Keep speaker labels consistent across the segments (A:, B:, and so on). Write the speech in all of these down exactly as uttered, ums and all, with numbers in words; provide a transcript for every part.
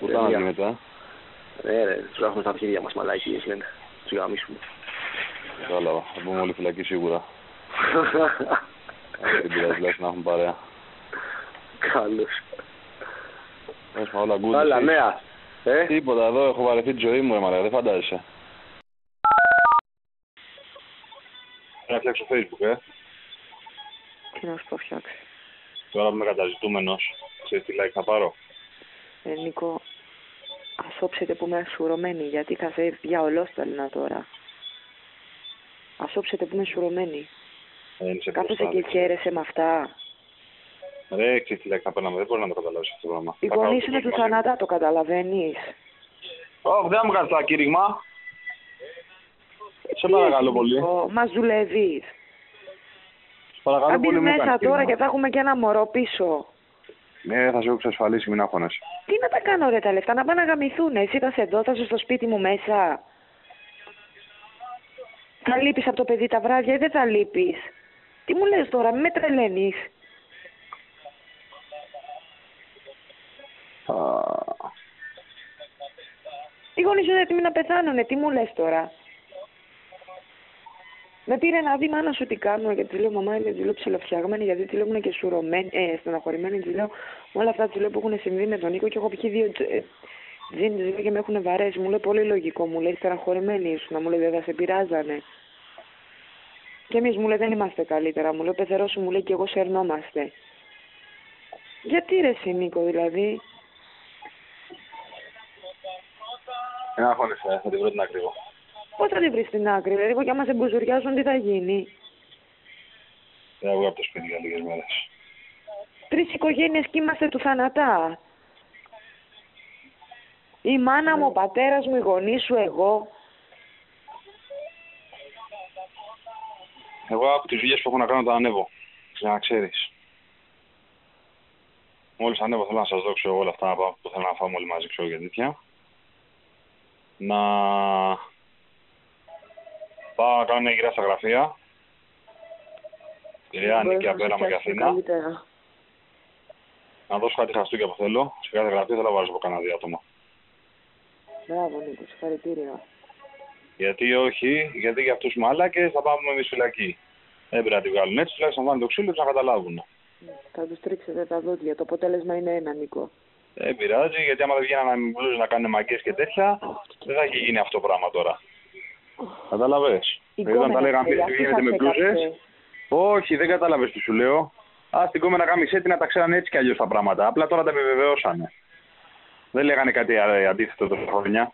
A: Πού θα γίνεται.
B: Ναι ρε, τους έχουμε στα αρχίδια μας μαλάκιες λένε. Τους γαμίσουμε.
A: Κατάλαβα, θα πούμε όλοι φυλακή σίγουρα. Δεν πειράζει τουλάχιστον να έχουμε παρέα.
B: Καλώς.
A: Έχουμε όλα γκούτ.
B: Άλλα νέα. Ε?
A: Τίποτα, εδώ έχω βαρεθεί τη ζωή μου, ρε, δεν φαντάζεσαι. Να φτιάξω Facebook, ε.
C: Τι να σου το φτιάξει.
A: Τώρα που είμαι καταζητούμενος, ξέρεις τι like θα πάρω.
C: Ε, Νίκο, ας όψετε που είμαι ασουρωμένη, γιατί θα σε για ολόσταλνα τώρα. Ας όψετε που είμαι ασουρωμένη.
A: Ε,
C: Κάθεσαι και χαίρεσαι με αυτά.
A: Ρε, ξέρεις τι like θα παίρναμε, δεν μπορεί να το καταλάβεις αυτό το πράγμα.
C: Οι γονείς είναι του θανατά, το καταλαβαίνεις.
A: Ω, δεν μου κάνεις το ακήρυγμα. Σε παρακαλώ πολύ.
C: Μας δουλεύεις.
A: Παρακαλώ
C: Αν
A: πολύ,
C: μπεις
A: μου
C: μέσα τώρα και θα έχουμε και ένα μωρό πίσω.
A: Ναι, θα σε έχω εξασφαλίσει, μην αγχώνεσαι.
C: Τι να τα κάνω ρε τα λεφτά, να πάνε να γαμηθούν. Εσύ θα σε δω, θα είσαι στο σπίτι μου μέσα. Θα λείπεις από το παιδί τα βράδια ή δεν θα λείπεις. Τι μου λες τώρα, μη με τρελαίνεις.
A: Uh...
C: Οι γονείς είναι έτοιμοι να πεθάνουνε, τι μου λες τώρα. Με πήρε να δει μάνα σου τι κάνουμε και της λέω μαμά είναι της λέω ψιλοφτιαγμένη γιατί της λέω ήμουν και σουρωμένη, ε, στεναχωρημένη της λέω όλα αυτά της λέω που έχουν συμβεί με τον Νίκο και έχω πιει δύο τζιν της λέω και με έχουν βαρέσει, μου λέει πολύ λογικό, μου λέει στεναχωρημένη ήσουν, μου λέει δεν θα σε πειράζανε. Και εμείς μου λέει δεν είμαστε καλύτερα, μου λέει ο πεθερός σου μου λέει και εγώ σερνόμαστε. Γιατί ρε εσύ Νίκο δηλαδή.
A: Δεν αγχώνεσαι, θα την βρω την άκρη εγώ.
C: Πώς θα την βρεις στην άκρη, δηλαδή και άμα σε μπουζουριάζουν τι θα γίνει.
A: Θα βγω από το σπίτι για λίγες μέρες.
C: Τρεις οικογένειες και είμαστε του θανατά. Η μάνα μου, ο πατέρας μου, οι γονείς σου, εγώ.
A: Εγώ από τις δουλειές που έχω να κάνω τα ανέβω. Για να ξέρεις. Μόλις ανέβω θέλω να σας δώσω όλα αυτά που θέλω να φάμε όλοι μαζί, ξέρω για τέτοια. Να πάω να κάνω μια γυρά στα γραφεία. Κυρία Νίκη, Απέρα με Καθήνα. Να δώσω κάτι χαστούκια που θέλω. Σε κάθε γραφείο θέλω να βάζω από κανένα δύο άτομα.
C: Μπράβο Νίκο, συγχαρητήρια.
A: Γιατί όχι, γιατί για αυτούς μάλακες θα πάμε εμείς φυλακή. Δεν πρέπει να τη βγάλουν έτσι, τουλάχιστον να βάλουν το ξύλο τους να καταλάβουν.
C: Θα τους τρίξετε τα δόντια, το αποτέλεσμα είναι ένα Νίκο.
A: Δεν πειράζει, γιατί άμα δεν βγαίνανε με μπλούζες να κάνουν μαγκές και τέτοια, δεν θα έχει γίνει αυτό το πράγμα τώρα. Κατάλαβες. Δηλαδή όταν τα λέγαμε εμείς βγαίνετε με μπλούζες. Όχι, δεν κατάλαβες τι σου λέω. Α, στην κόμενα γάμισέτη να τα ξέρανε έτσι κι αλλιώς τα πράγματα. Απλά τώρα τα επιβεβαιώσανε. Δεν λέγανε κάτι αντίθετο τόσα χρόνια.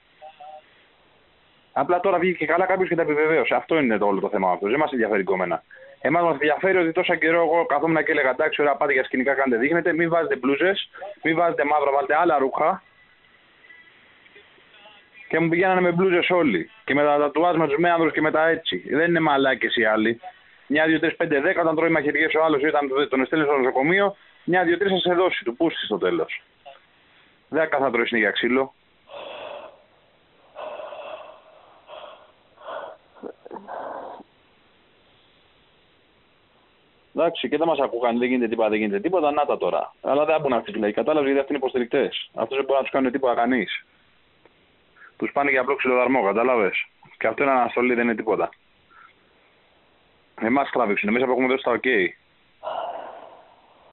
A: Απλά τώρα βγήκε και καλά κάποιος και τα επιβεβαίωσε. Αυτό είναι το όλο το θέμα αυτό. Δεν μας ενδιαφέρει κόμενα. Εμάς μας ενδιαφέρει ότι τόσα καιρό εγώ καθόμουν και έλεγα εντάξει, ωραία, πάτε για σκηνικά, κάντε δείχνετε. Μην βάζετε μπλούζες, μην βάζετε μαύρα, βάλτε άλλα ρούχα. Και μου πηγαίνανε με μπλούζες όλοι. Και με τα τατουάζ με τους μέανδρους και με τα έτσι. Δεν είναι μαλάκες οι άλλοι. Μια, δύο, τρεις, πέντε, δέκα, όταν τρώει μαχαιριές ο άλλος ή όταν τον εστέλνει στο νοσοκομείο, μια, δύο, τρεις θα σε δώσει, του πούστη στο τέλος. Δεν θα τρώει συνέχεια ξύλο. Εντάξει, και δεν μας ακούγαν, δεν γίνεται τίποτα, δεν γίνεται τίποτα, να τα τώρα. Αλλά δεν μπορούν να φυλακοί, κατάλαβες, γιατί αυτοί είναι υποστηρικτές. Αυτούς δεν μπορεί να τους κάνουν τίποτα κανείς. Τους πάνε για απλό ξυλοδαρμό, κατάλαβες. Και αυτό είναι αναστολή, δεν είναι τίποτα. Εμάς τράβηξουν, εμείς που έχουμε δώσει τα OK.